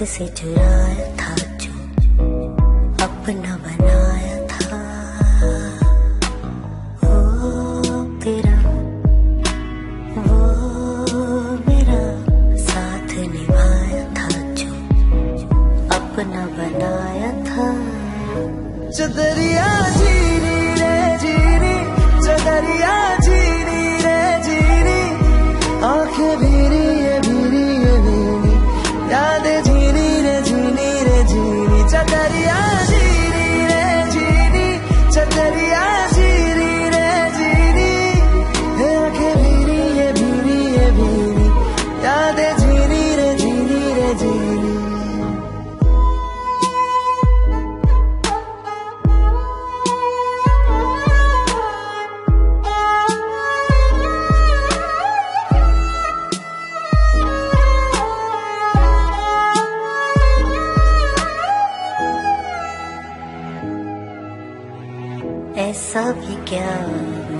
से चुराया था जो अपना बनाया था। वो तेरा वो मेरा साथ निभाया था जो अपना बनाया था। चदरिया जीनी रे जीनी, चदरिया जीनी रे जीनी, आंखें भीरी ये भीरी ये भीरी, यादें जीनी रे जीनी, चदरिया जीनी रे जीनी, चदरिया जीनी रे जीनी, आंखें भीरी ये भीरी, यादें जीनी रे जीनी। ऐसा भी क्या